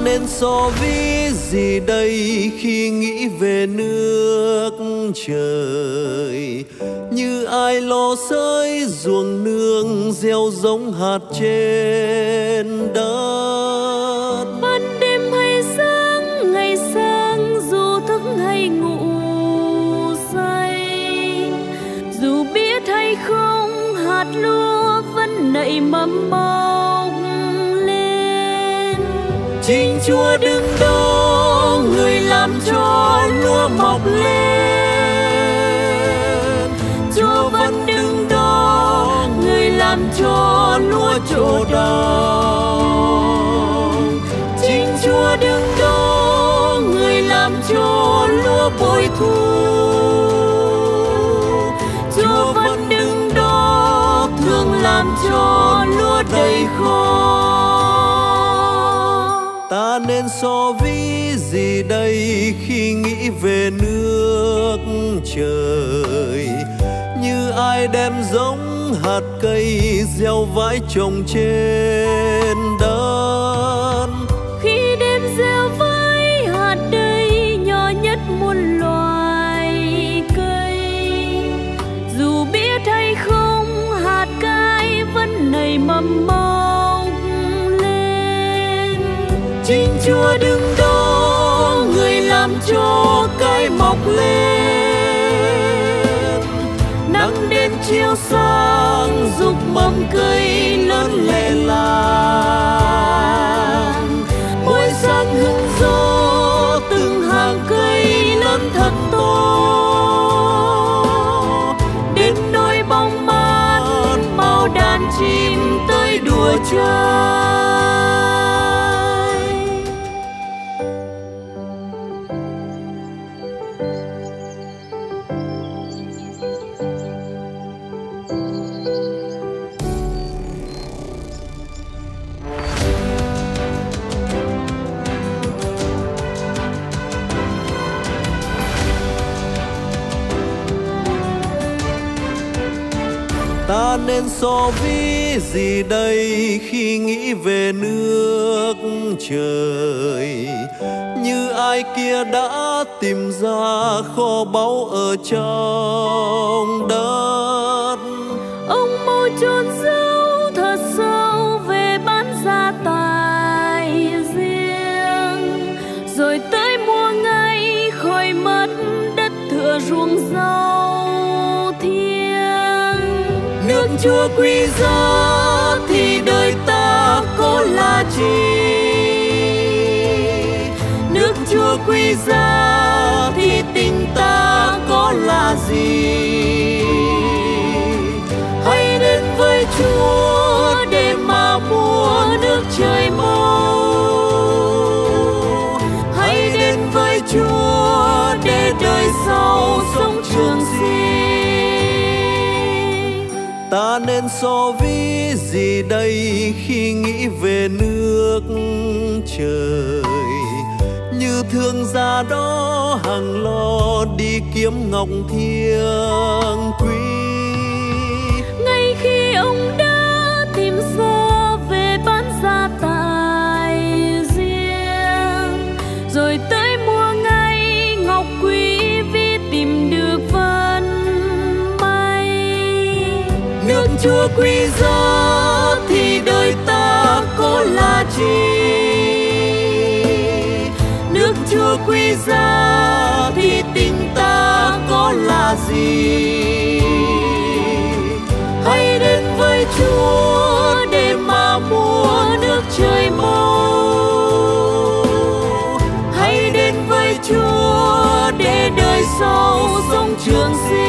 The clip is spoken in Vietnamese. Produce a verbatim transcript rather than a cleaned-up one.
nên so ví gì đây khi nghĩ về nước trời, như ai lo sới ruộng nương gieo giống hạt trên đất. Ban đêm hay sáng, ngày sáng dù thức hay ngủ say, dù biết hay không hạt lúa vẫn nảy mầm mọc lên. Chính Chúa đứng đó, người làm cho lúa mọc lên. Chúa vẫn đứng đó, người làm cho lúa trổ đồng. Chính Chúa đứng đó, người làm cho lúa bội thu. Chúa vẫn đứng đó, thường làm cho lúa đầy kho. Ta nên so ví gì đây khi nghĩ về nước trời, như ai đem giống hạt cây gieo vãi trồng trên đất. Khi đem gieo vãi hạt đầy nhỏ nhất muôn loài cây, dù biết hay không hạt cái vẫn nảy mầm mọc lên. Chính Chúa đứng đó, người làm cho cái mọc lên. Nắng đến chiều sáng giúp mầm cây lớn lệ làng. Mỗi sáng hứng gió từng hàng cây lớn thật to, đến nỗi bóng mát bao đàn chim tới đùa chơi. Ta nên so ví gì đây khi nghĩ về nước trời, như ai kia đã tìm ra kho báu ở trong đất. Ông mau chôn giấu thật sâu về bán gia tài riêng, rồi tới mua ngay khỏi mất đất thừa ruộng rau thiêng. Nước Chúa quý giá thì đời ta có là chi? Nước Chúa quý giá thì tình ta có là gì? Hãy đến với Chúa để mà mua nước trời màu. Hãy đến với Chúa để đời sau sống trường sinh. Ta nên so ví gì đây khi nghĩ về nước trời, như thương gia đó hàng lo đi kiếm ngọc thiêng quý. Ngay khi ông đã tìm ra về bán gia tài riêng, rồi tới mua ngay ngọc quý vì tìm được vận may. Nước Chúa quý giá thì đời ta có là chi? Nước Chúa quý giá thì tình ta có là gì? Hãy đến với Chúa để mà mua nước trời màu. Hãy đến với Chúa để đời sau sống trường sinh.